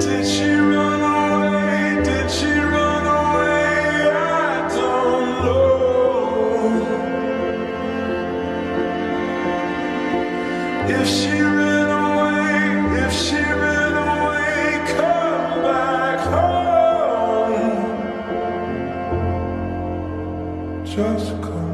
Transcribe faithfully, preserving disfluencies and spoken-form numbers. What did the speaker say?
Did she run away? Did she run away? I don't know. If she ran away, if she ran away, come back home. Just come.